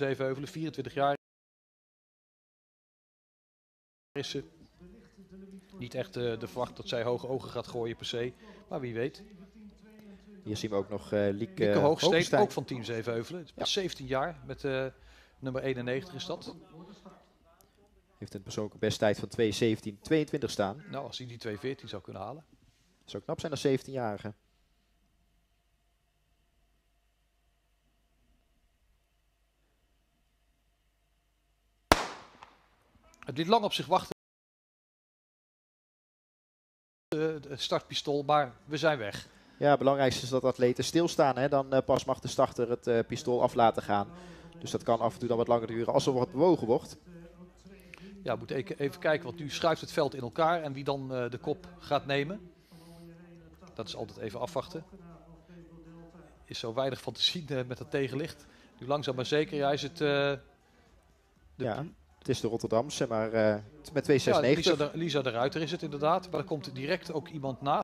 Zevenheuvelen. 24 jaar is ze. Niet echt de verwacht dat zij hoge ogen gaat gooien per se. Maar wie weet. Hier zien we ook nog Lieke Hoogstein, ook van Team Zevenheuvelen. Ja. 17 jaar met nummer 91 is dat. Heeft een persoonlijke besttijd van 2:17:22 staan. Nou, als hij die 2:14 zou kunnen halen. Dat zou knap zijn als 17-jarige. Het liet lang op zich wachten. Het startpistool, maar we zijn weg. Ja, het belangrijkste is dat atleten stilstaan. Hè? Dan pas mag de starter het pistool af laten gaan. Dus dat kan af en toe dan wat langer duren als er wat bewogen wordt. Ja, we moeten even kijken, want nu schuift het veld in elkaar en wie dan de kop gaat nemen. Dat is altijd even afwachten. Is zo weinig van te zien met het tegenlicht. Nu langzaam maar zeker, ja, is het... ja, het is de Rotterdamse, maar met 2:96. Ja, Lisa de Ruiter is het inderdaad, maar er komt direct ook iemand naast.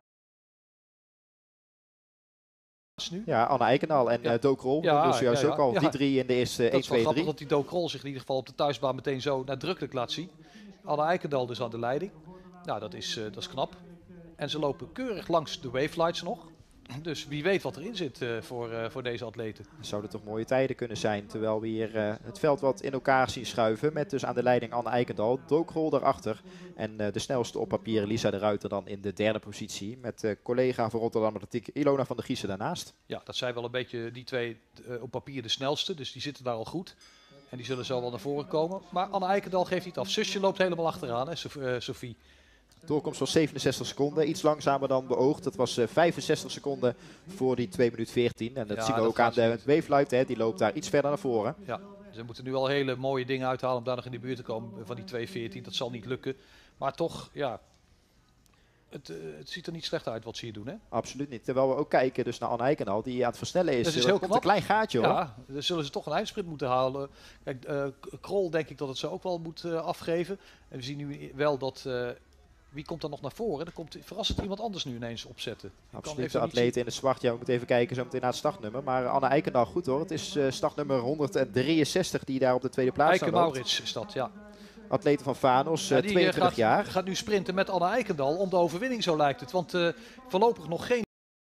Nu. Ja, Anne Eikenal en Do Krol. Ja, dus juist ook al die drie in de eerste 1, 2, 3. Het is wel grappig dat die Do Krol zich in ieder geval op de thuisbaan meteen zo nadrukkelijk laat zien. Anne Eikenal dus aan de leiding. Nou, dat is knap. En ze lopen keurig langs de wavelights nog. Dus wie weet wat erin zit voor deze atleten. Zouden toch mooie tijden kunnen zijn. Terwijl we hier het veld wat in elkaar zien schuiven. Met dus aan de leiding Anne Eikenal. Do Krol daarachter. En de snelste op papier Lisa de Ruiter dan in de derde positie. Met collega van Rotterdam Atletiek Ilona van der Giezen daarnaast. Ja, dat zijn wel een beetje die twee op papier de snelste. Dus die zitten daar al goed. En die zullen zo wel naar voren komen. Maar Anne Eikenal geeft niet af. Zusje loopt helemaal achteraan, hè, Sophie. Doorkomst was 67 seconden, iets langzamer dan beoogd. Dat was 65 seconden voor die 2:14. En dat zien we ook aan de wavelight, hè. Die loopt daar iets verder naar voren. Ja, ze moeten nu al hele mooie dingen uithalen om daar nog in de buurt te komen van die 2:14. Dat zal niet lukken. Maar toch, ja, het ziet er niet slecht uit wat ze hier doen, hè? Absoluut niet. Terwijl we ook kijken dus naar Anne Eikenal, die aan het versnellen is. Dat is heel knap. Een klein gaatje, hoor. Ja, dan zullen ze toch een eindsprint moeten halen. Kijk, Krol denk ik dat het ze ook wel moet afgeven. En we zien nu wel dat... wie komt dan nog naar voren? Er komt verrassend iemand anders nu ineens opzetten. Absoluut, de atleten in het zwart. Ja, we moeten even kijken zo meteen naar het startnummer. Maar Anne Eikenal, goed hoor. Het is startnummer 163 die daar op de tweede plaats staat. Eike Maurits is dat, ja. Atleten van Vanos, 22 jaar. Gaat nu sprinten met Anne Eikenal om de overwinning, zo lijkt het. Want voorlopig nog geen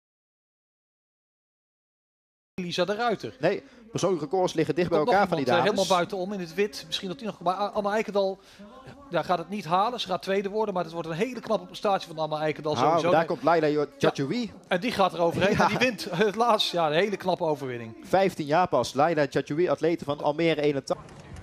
Lisa de Ruiter. Nee, persoonlijke records liggen dicht bij elkaar van die dames. Helemaal buitenom in het wit. Misschien dat die nog... Maar Anne Eikenal gaat het niet halen. Ze gaat tweede worden. Maar het wordt een hele knappe prestatie van Anne Eikenal. Sowieso. Daar komt Laila Tchatchoui. Ja, en die gaat er overheen. Ja. En die wint het laatst. Ja, een hele knappe overwinning. 15 jaar pas. Laila Tchatchoui, atlete van Almere 81.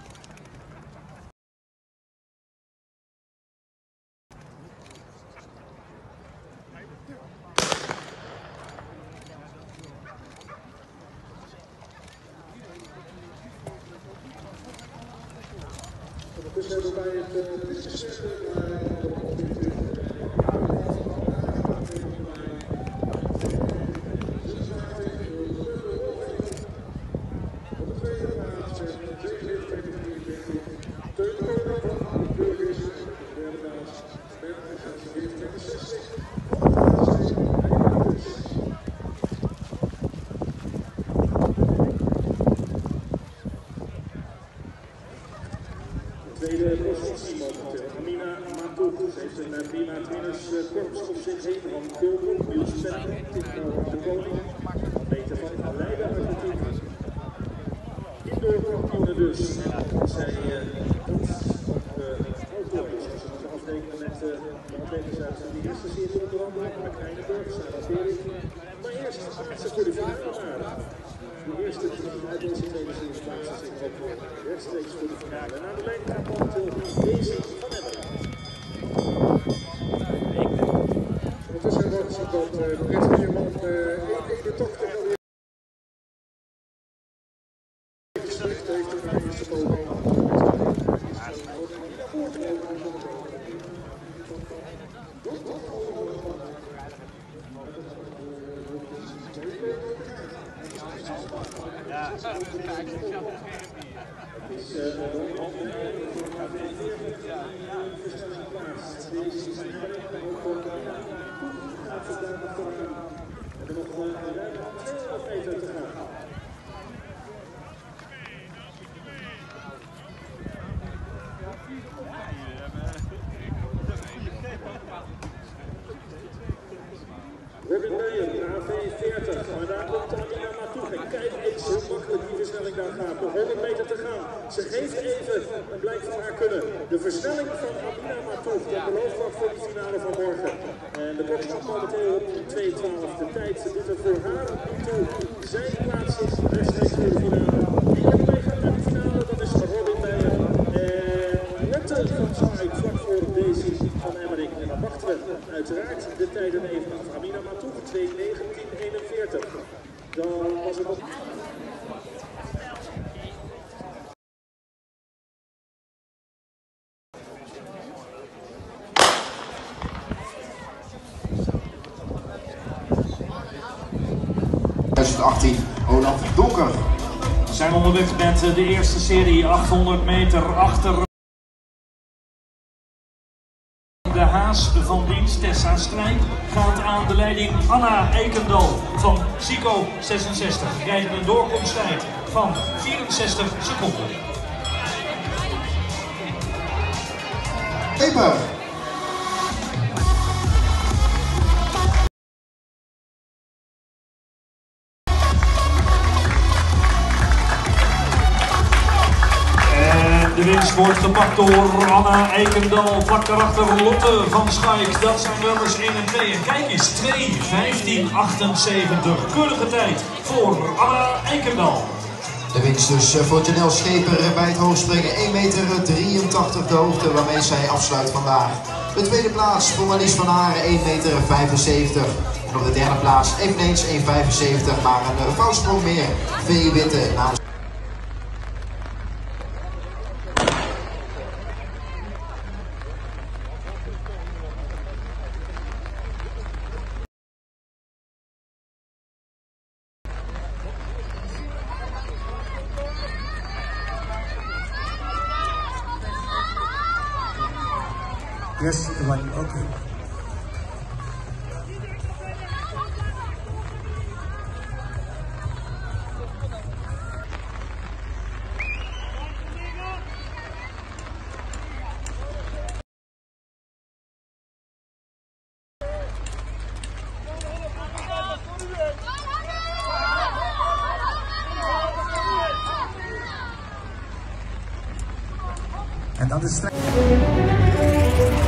Tweede positie momenteel. Amina Mandouk heeft een prima trainerskorps op zich heen van Kulken, Niels Vetter, Timo de Koning, atleten van Leiden Atletiek. Indoor kampioenen dus. Zij outdoor is. Ze moeten afrekenen met de atleten uit de eerste serie onder andere, met Heineburg, Sarah Vering. Maar eerst ze voor de finale. De eerste team uit deze tweede serie plaatsen zich ook rechtstreeks voor de finale. En aan de lijn gaat momenteel deze van Emmeren. Ondertussen wordt gezien dat de Britse man in de tocht alweer gespeeld heeft in de eerste poging. makkelijk die versnelling daar gaat. Nog 100 meter te gaan. Ze geeft even een blijk van haar kunnen. De versnelling van Amina Matouf, dat belooft wat voor de finale van morgen. En de klok staat momenteel op 2:12. De tijd zit er voor haar nu toe. Zij plaatst zich rechtstreeks voor de finale. Die ook meegaat naar de finale, dat is Robin Meijer. En Lotte van Schaik vlak voor Daisy van Emmerich. En dan wachten we uiteraard de tijden even af. Amina Matouf 2:19:41. Dan was het nog... Olaf Donker. We zijn onderweg met de eerste serie 800 meter achter de haas van dienst. Tessa Strijk gaat aan de leiding. Anna Eikendal van Zico 66 krijgen een doorkomsttijd van 64 seconden. Peper. De winst wordt gepakt door Anna Eikendal, vlak daarachter Lotte van Schaik. Dat zijn nummers 1 en 2. En kijk eens, 2:15:78. Keurige tijd voor Anna Eikendal. De winst dus voor Janelle Scheper bij het hoogspringen 1,83 meter de hoogte waarmee zij afsluit vandaag. De tweede plaats voor Marlies van Haren 1,75 meter. En op de derde plaats eveneens 1,75 maar een vouwsprong meer. V. Witte namens... Yes, okay. En dat is